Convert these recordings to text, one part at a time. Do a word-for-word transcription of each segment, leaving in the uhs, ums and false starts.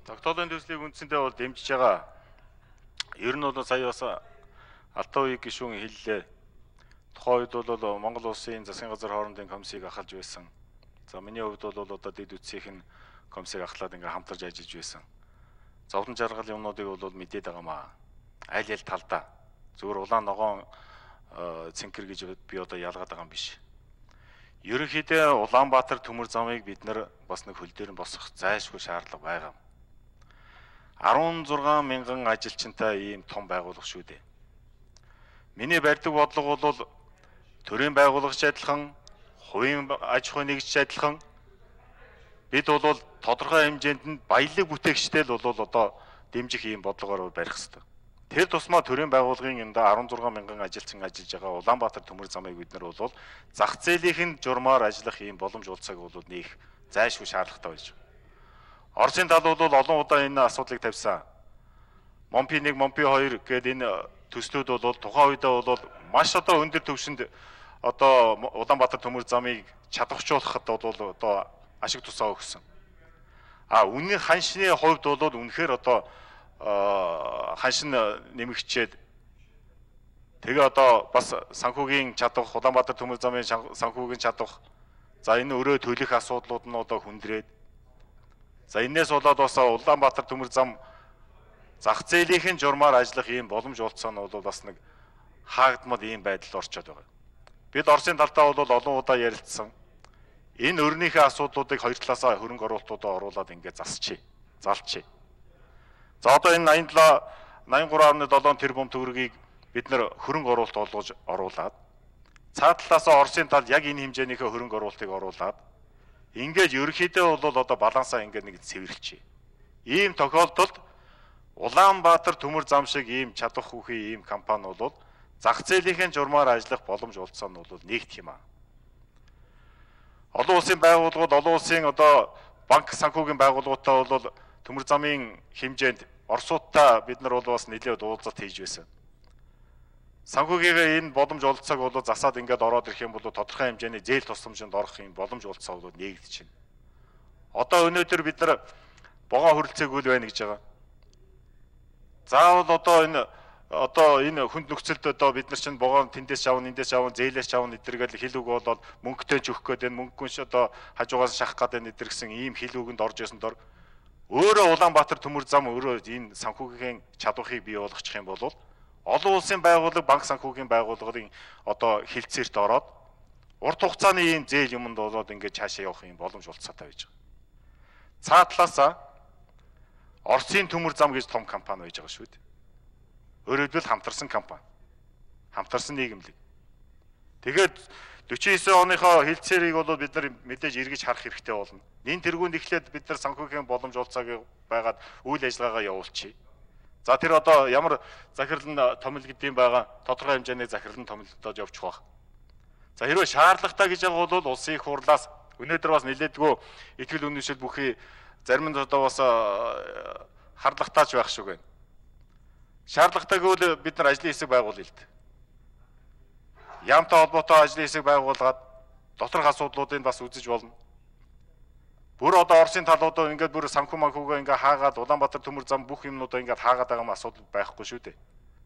Тогтоолын төслийг үндсэндээ бол дэмжиж байгаа. Ер нь бол сая бас Алтай үеийг гишүүн хэллээ. Тухайн үед бол Монгол улсын засгийн газар хоорондын комиссийг ахалж байсан. За миний хувьд бол одоо дэд үтсийнх нь комиссийг ахлаад ингээ хамтарч ажиллаж байсан. Зовлон жаргал юмнуудыг бол мэдээд байгаамаа. Аль аль талдаа зүгээр улаан ногоон цэнхэр гэж би одоо ялгаад байгаа юм биш. Ерөнхийдөө Улаанбаатар төмөр замыг бид нар бас нэг хөл дээр нь босох зайлшгүй шаардлага байгаа. арван зургаан мянган ажилчинтай ийм том байгууллага шүү дээ. Миний барьдаг бодлого бол төрийн байгууллагч адилхан, хувийн аж ахуйн нэгжч адилхан бид бол тодорхой хэмжээнд нь баялаг бүтээгчтэй л бол одоо дэмжих ийм бодлогоор барих хэрэгтэй. Тэр тусмаа төрийн байгууллагын юмда арван зургаан мянган ажилчин ажиллаж байгаа Улаанбаатар төмөр замыг бид нар бол зах зээлийн журмаар ажиллах ийм боломж олцоог бол нээх зайлшгүй шаардлагатай байж байна. Орсын тал бол олон удаа энэ асуудлыг тавьсан. Момпи нэг, Момпи хоёр гэдэг энэ төслүүд бол тухайн үедээ бол маш одоо өндөр түвшинд одоо Улаанбаатар төмөр замыг чадварчуулахад бол одоо ашиг тусаа өгсөн. А үнийн ханшны хувьд бол үнэхээр одоо ханшин нэмэгчээд тэгээ одоо бас санхүүгийн чадвар Улаанбаатар төмөр замын санхүүгийн чадвар за энэ өрөө төлөх асуудлууд нь одоо хүндрээд за энээс болоод бас Улаанбаатар төмөр зам зах зээлийн журмаар ажиллах ийм боломж олцоо нь бол бас нэг хаагдмал ийм байдал орчод байгаа. Бид Оросын талдаа бол олон удаа ярилцсан. Энэ өрнийхээ асуудлуудыг хоёр талаасаа хөрөнгө оруулалтуудаа оруулаад ингээд засчээ, залчээ. За одоо энэ найман долоо найман гурван амны долоон тэрбум төгрөгийг бид нэр хөрөнгө оруулалт олгож оруулаад цаа талаасаа Оросын тал яг энэ хэмжээнийхээ хөрөнгө оруулалтыг оруулаад ингээд ерөнхийдөө бол одоо балансаа ингээд нэг цэвэрлэжээ. Ийм тохиолдолд Улаанбаатар төмөр зам шиг ийм чадвар хүүхий ийм компани бол зах зээлийн журмаар ажиллах боломж олцоо нь бол нэгдэх юм аа. Олон улсын байгууллагууд, олон улсын одоо банк санхүүгийн байгууллагуудаа бол төмөр замын хэмжээнд Оросуудтай бид нар бол бас нэлээд уулзалт хийж байсан. Санхүүгийн энэ боломж олцоог бол засаад ингээд ороод ирэх юм бол тодорхой хэмжээний зээл тусламжинд орох юм боломж олцоо бол нэгдэж байна. Одоо өнөөдөр бид нар богоо хөрөлцөөг үл байна гэж байгаа. Заавал одоо энэ одоо энэ хүнд нөхцөлд одоо бид нар чинь богоо тэндээс шавна, эндээс шавна, зээлээс шавна эдэргээл хил үг болоод мөнгөтэй ч өгөх гээд энэ мөнгөгүй ш одоо хажуугаас шахах гээд эдэр гэсэн ийм хил үгэнд орж исэн дор өөрөө Улаанбаатар төмөр зам өөрөө энэ санхүүгийн чадварыг бий болгочих юм бол олон улсын байгууллага, банк санхүүгийн байгууллагын одоо хилцээрт ороод урт хугацааны ийм зээл юмд болоод ингээд цаашаа явах юм боломж олцоотой байж байгаа. Цаа талаасаа Оросын төмөр зам гэж том компани байж байгаа шүү дээ. Өөрөөр хэлбэл хамтарсан компани. Хамтарсан нийгэмлэг. Тэгээд дөрвөн девять оныхоо хилцээрийг бол бид нар мэдээж эргэж харах хэрэгтэй болно. Нин тэргүүнд эхлээд бид нар санхүүгийн боломж олцоог байгаад үйл ажиллагаагаа явуулчихъя. За тэр одоо ямар захирал нь томил гэдэм байгаа тодорхой хэмжээний захирал нь томилдоод явчих واخ. За хэрвээ шаардлагатай гэж байгаа бол улсын их хурлаас өнөөдөр бас нэлээдгүй ихтгэл үнэмшил бүхий зарим нь одоо бас хардлагатайч байх шиг байна. Шаардлагатай гэвэл бид нар ажлын хэсэг байгуулъя л дээ. Яамтай холбоотой ажлын хэсэг байгуулгаад доторх асуудлуудыг бас үзэж болно. Бүр одоо Оросын талуудаа ингээд бүр санхүү манхүүгээ ингээд хаагаад Улаанбаатар төмөр зам бүх юмнуудаа ингээд хаагаад байгаа юм асуудал байхгүй шүү дээ.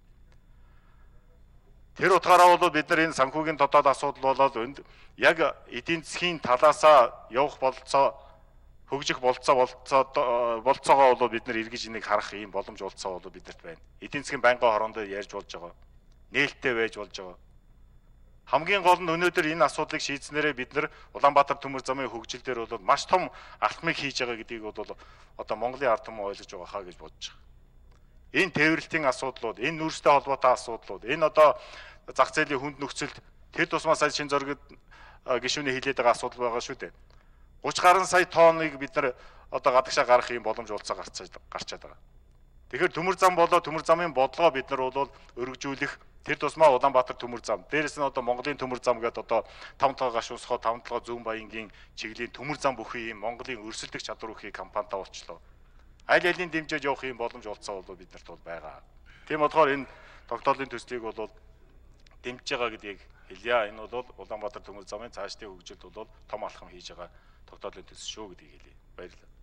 Тэр утгаараа бол бид нар энэ санхүүгийн дотоод асуудал болоод яг эдийн засгийн талаасаа явах болцоо хөгжих болцоо болцоо болцоогоо бол бид нар эргэж энийг харах ийм боломж олцоо бол бидэрт байна. Эдийн засгийн байнгын хорондоо ярьж болж байгаа. Нээлттэй байж болж байгаа. Хамгийн гол нь өнөөдөр энэ асуудлыг шийдснээрээ бид нар Улаанбаатар төмөр замын хөгжил дээр бол маш том алтмыг хийж байгаа гэдгийг бол одоо Монголын ард түмэн ойлгож байгаа хаа гэж бодож байгаа. Энэ тээвэрлтийн асуудлууд, энэ нүүрстэй холбоотой асуудлууд, энэ одоо зах зээлийн хүнд нөхцөлд тэр тусмаа сая шин зориг гишүүний хэлээд байгаа асуудал байгаа шүү дээ. гуйч гаруй сая тонныг бид нар одоо гадагшаа гарах юм боломж олцоо гарчаад гарчаад байгаа. Тэгэхээр төмөр зам болоо төмөр замын бодлогоо бид нар бол өргөжүүлэх тэр тусмаа Улаанбаатар төмөр зам. Дээрээс нь одоо Монголын төмөр зам гэдэг одоо таван толгой гашуусхоо таван толгой зүүн баянгийн чиглэлийн төмөр зам бүхий юм Монголын өрсөлдөх чадвар бүхий компанитай болчлоо. Аль алийг дэмжиж явах юм боломж олцоо бол биднэрт бол байгаа. Тийм болохоор энэ тогтоолын төслийг бол дэмжиж байгаа гэдгийг хэлье. Энэ бол Улаанбаатар төмөр замын цаашдын хөгжилд бол том алхам хийж байгаа тогтоолын төсөл шүү гэдгийг хэлье. Баярлалаа.